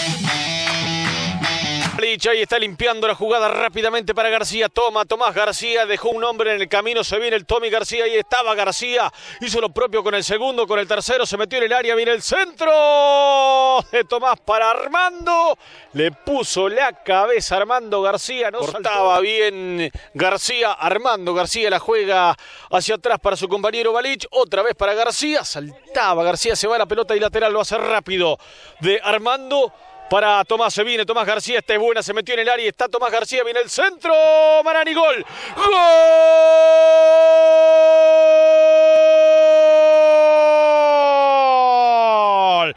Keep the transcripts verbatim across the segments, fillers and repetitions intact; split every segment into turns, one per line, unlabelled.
Ahí está limpiando la jugada rápidamente para García. Toma, Tomás García, dejó un hombre en el camino, se viene el Tommy García, ahí estaba García, hizo lo propio con el segundo, con el tercero, se metió en el área, viene el centro de Tomás para Armando, le puso la cabeza Armando García, no cortaba bien García, Armando García la juega hacia atrás para su compañero Balich, otra vez para García, saltaba García, se va la pelota y lateral, lo hace rápido de Armando. Para Tomás, se viene Tomás García, esta es buena, se metió en el área, está Tomás García, viene el centro, Marani, gol, gol,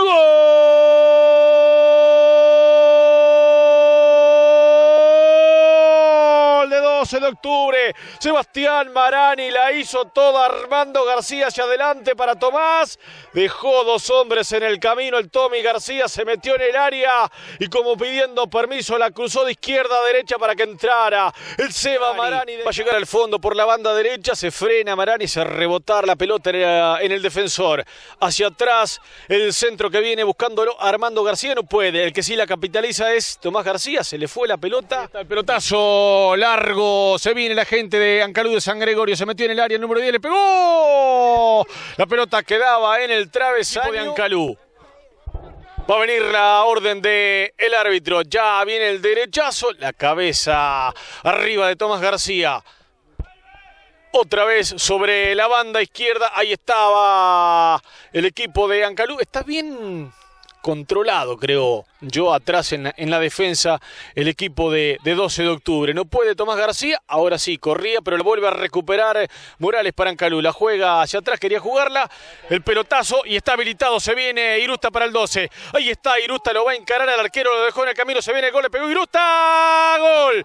gol de doce de octubre, Sebastián Marani la hizo toda, Armando García hacia adelante para Tomás, dejó dos hombres en el camino, el Tommy García se metió en el área y como pidiendo permiso la cruzó de izquierda a derecha para que entrara el Seba Marani. Va a llegar al fondo por la banda derecha, se frena Marani, se rebotar la pelota en el defensor. Hacia atrás el centro que viene buscándolo Armando García, no puede, el que sí la capitaliza es Tomás García, se le fue la pelota. El pelotazo largo, se viene la gente de Ancalú de San Gregorio, se metió en el área, el número diez le pegó. La pelota quedaba en el el travesaño de Ancalú. Va a venir la orden del árbitro. Ya viene el derechazo. La cabeza arriba de Tomás García. Otra vez sobre la banda izquierda. Ahí estaba el equipo de Ancalú. Está bien controlado, creo yo, atrás en la, en la defensa el equipo de, de doce de octubre. No puede Tomás García, ahora sí, corría, pero lo vuelve a recuperar Morales para Ancalú. La juega hacia atrás, quería jugarla, el pelotazo y está habilitado, se viene Irusta para el doce. Ahí está, Irusta lo va a encarar al arquero, lo dejó en el camino, se viene el gol, le pegó Irusta, gol,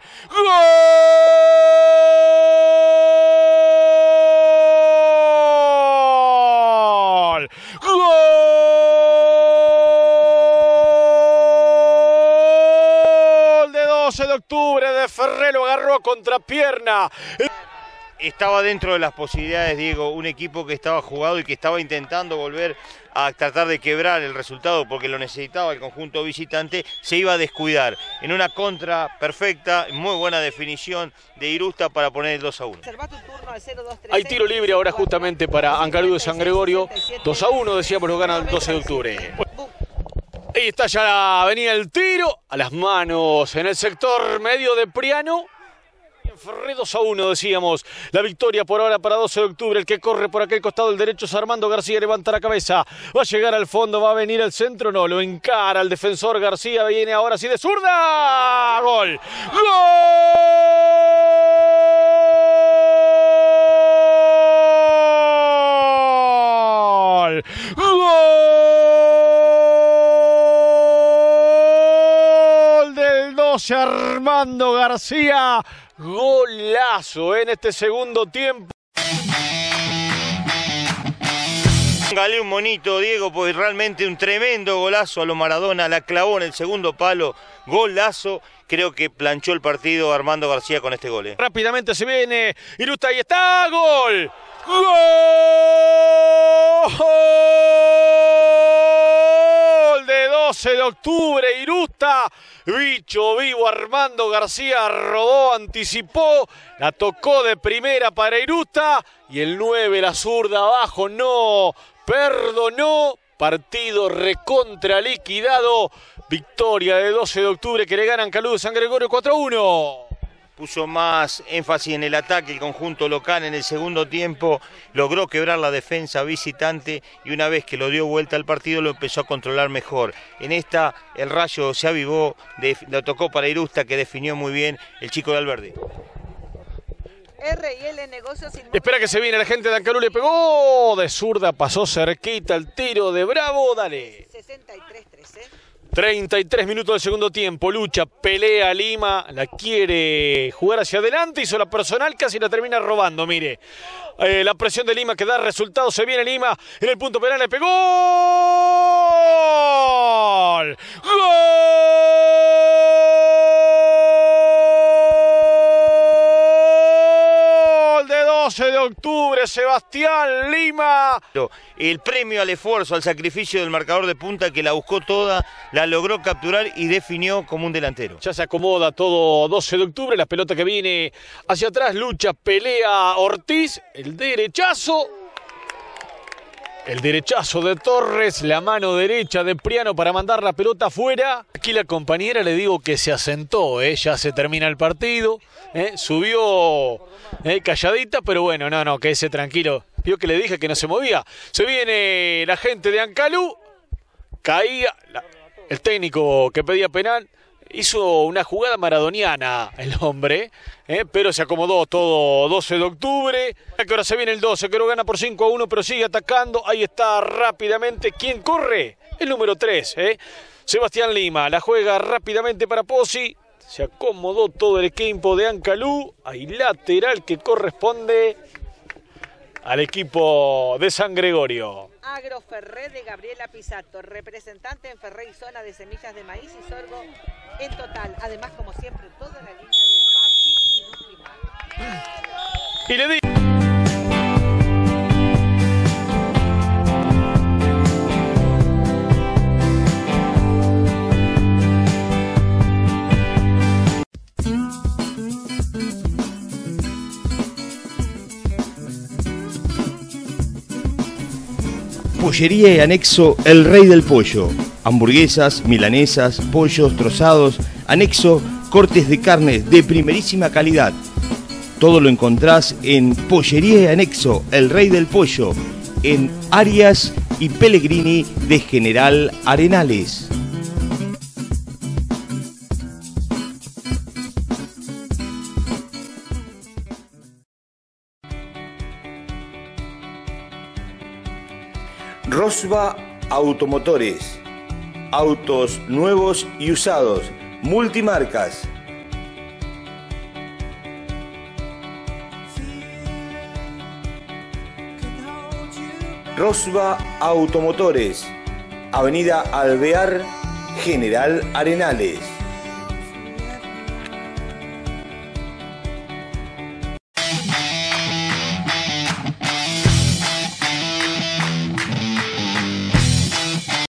gol, gol de doce de octubre de Ferré, lo agarró a contrapierna.
Estaba dentro de las posibilidades, Diego, un equipo que estaba jugado y que estaba intentando volver a tratar de quebrar el resultado porque lo necesitaba el conjunto visitante, se iba a descuidar. En una contra perfecta, muy buena definición de Irusta para poner el dos a uno.
Hay tiro libre ahora justamente para Ancalú de San Gregorio, dos a uno, decíamos, lo gana el doce de octubre. Ahí está, ya venía el tiro, a las manos en el sector medio de Priano. Ferré dos a uno, decíamos, la victoria por ahora para doce de octubre, el que corre por aquel costado del derecho es Armando García, levanta la cabeza, va a llegar al fondo, va a venir al centro, no, lo encara el defensor García, viene ahora sí de zurda, gol, gol, gol del doce Armando García. Golazo en este segundo tiempo.
Póngale un monito, Diego, porque realmente un tremendo golazo a lo Maradona, la clavó en el segundo palo, golazo. Creo que planchó el partido Armando García con este gol. ¿eh?
Rápidamente se viene Irusta, ahí está, gol. Gol de doce de octubre, Irusta. Bicho vivo Armando García, robó, anticipó, la tocó de primera para Irusta y el nueve, la zurda abajo, no perdonó. Partido recontra liquidado, victoria de doce de octubre que le ganan Ancalú de San Gregorio cuatro a uno.
Puso más énfasis en el ataque el conjunto local en el segundo tiempo, logró quebrar la defensa visitante y una vez que lo dio vuelta al partido lo empezó a controlar mejor. En esta el Rayo se avivó, lo tocó para Irusta que definió muy bien el chico de Alberdi.
R y L Negocios Inmobiliarios.
Espera que se viene la gente de Ancalú, le pegó de zurda, pasó cerquita el tiro de Bravo, dale.
sesenta y tres trece.
treinta y tres minutos del segundo tiempo, lucha, pelea Lima, la quiere jugar hacia adelante, hizo la personal, casi la termina robando, mire. Eh, la presión de Lima que da resultado, se viene Lima, en el punto penal le pegó. ¡Gol! ¡Gol! De doce de octubre, Sebastián Lima.
El premio al esfuerzo, al sacrificio del marcador de punta que la buscó toda, la logró capturar y definió como un delantero.
Ya se acomoda todo doce de octubre, la pelota que viene hacia atrás, lucha, pelea Ortiz, el derechazo. El derechazo de Torres, la mano derecha de Priano para mandar la pelota afuera. Aquí la compañera le digo que se asentó, ¿eh? Ya se termina el partido. ¿eh? Subió ¿eh? calladita, pero bueno, no, no, quédese tranquilo. Vio que le dije que no se movía. Se viene la gente de Ancalú. Caía la, el técnico que pedía penal. Hizo una jugada maradoniana el hombre, ¿eh? pero se acomodó todo doce de octubre. Que ahora se viene el doce, que lo gana por cinco a uno, pero sigue atacando. Ahí está rápidamente. ¿Quién corre? El número tres, ¿eh? Sebastián Lima. La juega rápidamente para Pozzi. Se acomodó todo el equipo de Ancalú. Hay lateral que corresponde al equipo de San Gregorio.
Agroferré de Gabriela Pisato, representante en Ferré y zona de semillas de maíz y sorgo en total. Además, como siempre, toda la línea de fácil y Nutrimar.
Y le di...
Pollería y anexo El Rey del Pollo. Hamburguesas, milanesas, pollos trozados, anexo cortes de carnes de primerísima calidad. Todo lo encontrás en Pollería y anexo El Rey del Pollo, en Arias y Pellegrini de General Arenales. Rosba Automotores. Autos nuevos y usados, multimarcas. Rosba Automotores, Avenida Alvear, General Arenales.